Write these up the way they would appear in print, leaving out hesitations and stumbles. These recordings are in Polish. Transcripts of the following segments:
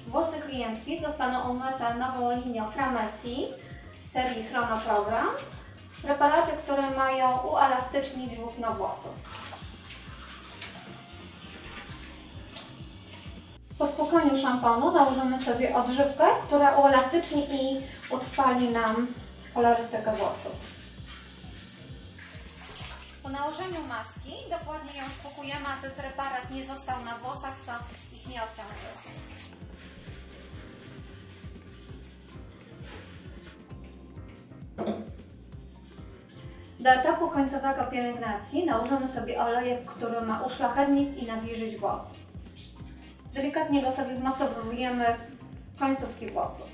Włosy klientki zostaną umyte nową linią Framessi z serii Chrono Program. Preparaty, które mają uelastycznić włókno włosów. Po spłukaniu szamponu nałożymy sobie odżywkę, która uelastyczni i utrwali nam kolorystykę włosów. Po nałożeniu maski dokładnie ją spłukujemy, aby preparat nie został na włosach, co ich nie obciąży. Do etapu końcowego pielęgnacji nałożymy sobie olejek, który ma uszlachetnić i nawilżyć włos. Delikatnie go sobie wmasowujemy w końcówki włosów.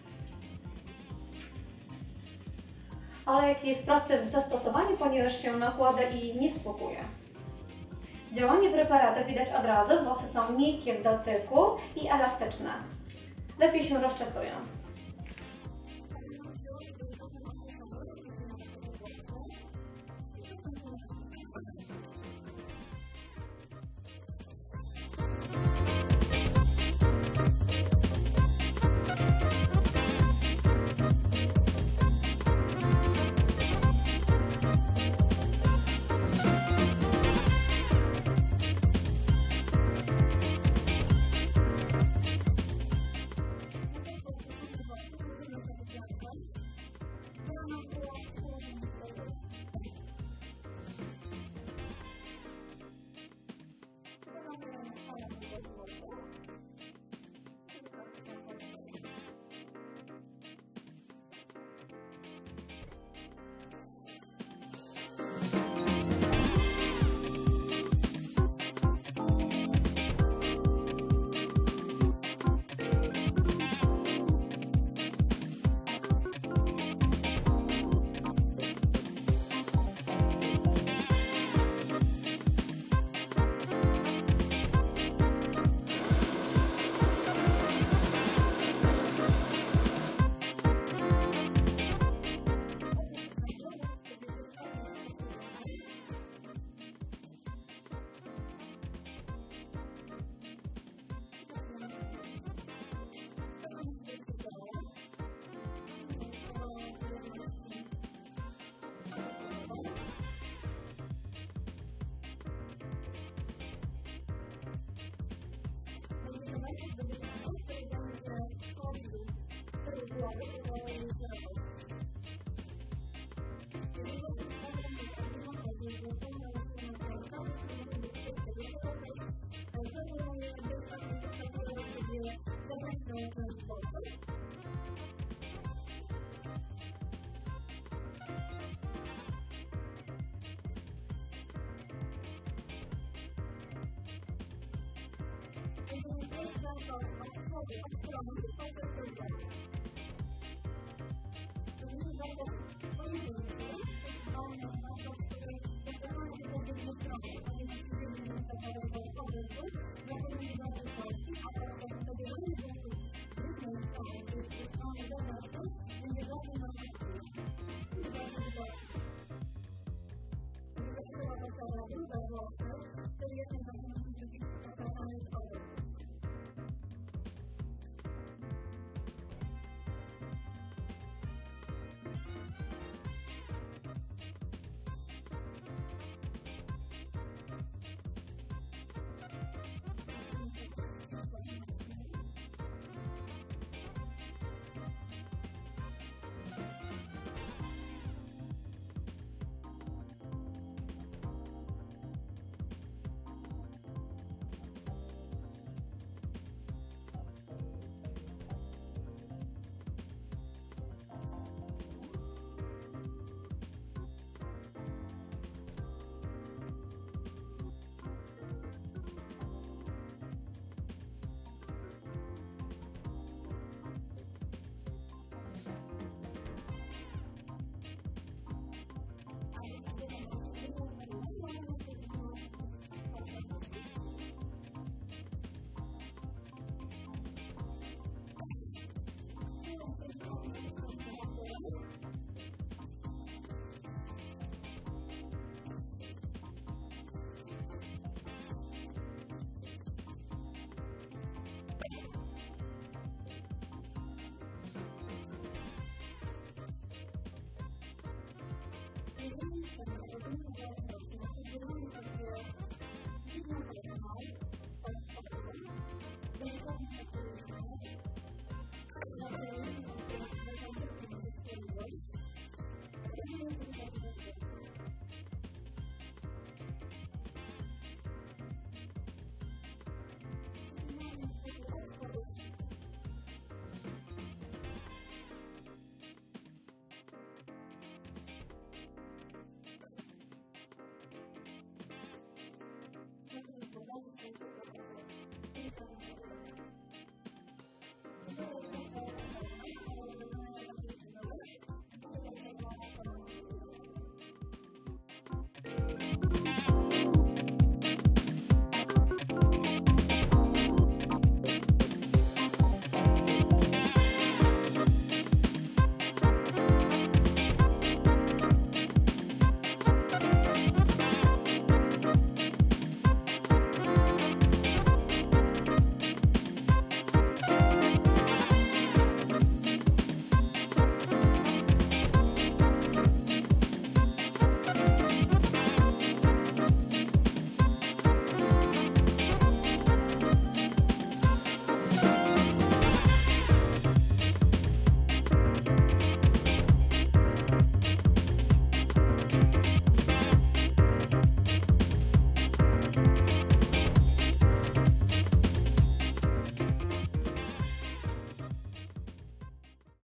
Olejek jest prosty w zastosowaniu, ponieważ się nakłada i nie spłukuje. Działanie preparatu widać od razu, włosy są miękkie w dotyku i elastyczne. Lepiej się rozczesują.